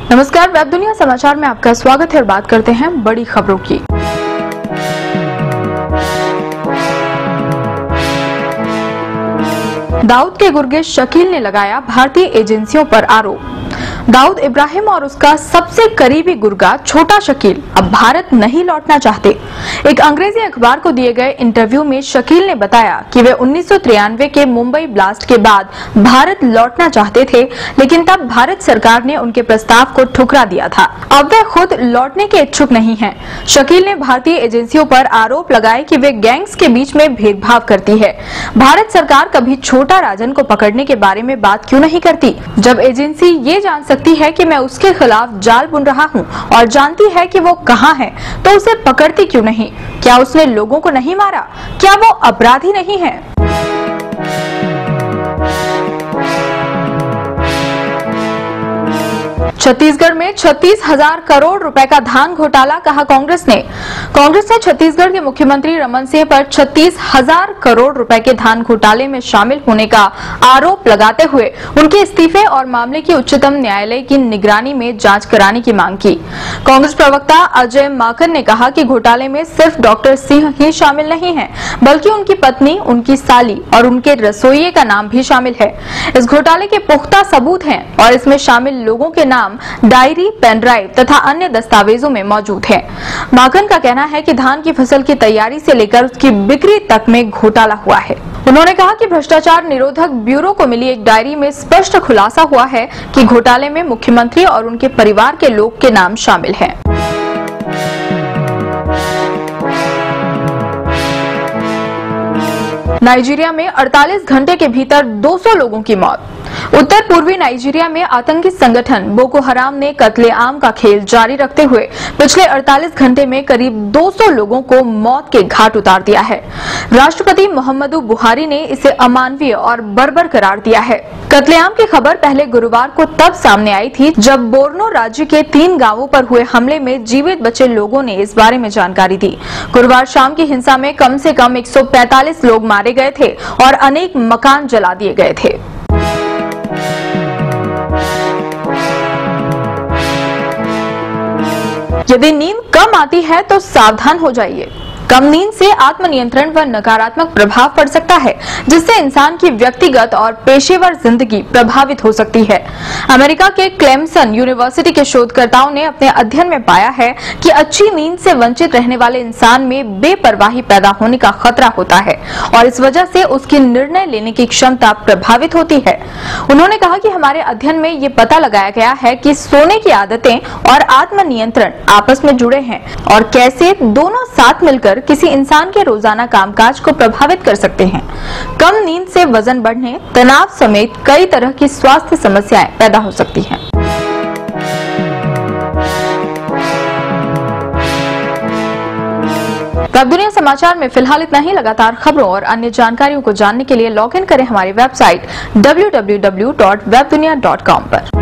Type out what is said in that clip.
नमस्कार, वेब दुनिया समाचार में आपका स्वागत है और बात करते हैं बड़ी खबरों की। दाऊद के गुर्गे शकील ने लगाया भारतीय एजेंसियों पर आरोप। दाऊद इब्राहिम और उसका सबसे करीबी गुर्गा छोटा शकील अब भारत नहीं लौटना चाहते। एक अंग्रेजी अखबार को दिए गए इंटरव्यू में शकील ने बताया कि वे 1993 के मुंबई ब्लास्ट के बाद भारत लौटना चाहते थे, लेकिन तब भारत सरकार ने उनके प्रस्ताव को ठुकरा दिया था। अब वे खुद लौटने के इच्छुक नहीं हैं। शकील ने भारतीय एजेंसियों पर आरोप लगाए कि वे गैंग्स के बीच में भेदभाव करती है। भारत सरकार कभी छोटा राजन को पकड़ने के बारे में बात क्यों नहीं करती? जब एजेंसी ये जान सकती है कि मैं उसके खिलाफ जाल बुन रहा हूं और जानती है कि वो कहां है, तो उसे पकड़ती क्यों नहीं? क्या उसने लोगों को नहीं मारा? क्या वो अपराधी नहीं है? छत्तीसगढ़ में 36,000 करोड़ रुपए का धान घोटाला, कहा कांग्रेस ने। कांग्रेस ने छत्तीसगढ़ के मुख्यमंत्री रमन सिंह पर 36,000 करोड़ रुपए के धान घोटाले में शामिल होने का आरोप लगाते हुए उनके इस्तीफे और मामले की उच्चतम न्यायालय की निगरानी में जांच कराने की मांग की। कांग्रेस प्रवक्ता अजय माकन ने कहा कि घोटाले में सिर्फ डॉक्टर सिंह ही शामिल नहीं है, बल्कि उनकी पत्नी, उनकी साली और उनके रसोइये का नाम भी शामिल है। इस घोटाले के पुख्ता सबूत हैं और इसमें शामिल लोगों के नाम डायरी, पेन ड्राइव तथा अन्य दस्तावेजों में मौजूद है। माकन का कहना है कि धान की फसल की तैयारी से लेकर उसकी बिक्री तक में घोटाला हुआ है। उन्होंने कहा कि भ्रष्टाचार निरोधक ब्यूरो को मिली एक डायरी में स्पष्ट खुलासा हुआ है कि घोटाले में मुख्यमंत्री और उनके परिवार के लोग के नाम शामिल हैं। नाइजीरिया में 48 घंटे के भीतर 200 लोगों की मौत। उत्तर पूर्वी नाइजीरिया में आतंकी संगठन बोको हराम ने कत्लेआम का खेल जारी रखते हुए पिछले 48 घंटे में करीब 200 लोगों को मौत के घाट उतार दिया है। राष्ट्रपति मुहम्मदू बुहारी ने इसे अमानवीय और बर्बर करार दिया है। कत्लेआम की खबर पहले गुरुवार को तब सामने आई थी जब बोर्नो राज्य के 3 गांवों पर हुए हमले में जीवित बचे लोगों ने इस बारे में जानकारी दी। गुरुवार शाम की हिंसा में कम से कम 145 लोग मारे गए थे और अनेक मकान जला दिए गए थे। यदि नींद कम आती है तो सावधान हो जाइए। कम नींद से आत्मनियंत्रण पर नकारात्मक प्रभाव पड़ सकता है, जिससे इंसान की व्यक्तिगत और पेशेवर जिंदगी प्रभावित हो सकती है। अमेरिका के क्लेमसन यूनिवर्सिटी के शोधकर्ताओं ने अपने अध्ययन में पाया है कि अच्छी नींद से वंचित रहने वाले इंसान में बेपरवाही पैदा होने का खतरा होता है और इस वजह से उसकी निर्णय लेने की क्षमता प्रभावित होती है। उन्होंने कहा कि हमारे अध्ययन में ये पता लगाया गया है कि सोने की आदतें और आत्मनियंत्रण आपस में जुड़े हैं और कैसे दोनों साथ मिलकर किसी इंसान के रोजाना कामकाज को प्रभावित कर सकते हैं। कम नींद से वजन बढ़ने, तनाव समेत कई तरह की स्वास्थ्य समस्याएं पैदा हो सकती हैं। वेब दुनिया समाचार में फिलहाल इतना ही। लगातार खबरों और अन्य जानकारियों को जानने के लिए लॉग इन करें हमारी वेबसाइट www.webdunia.com पर।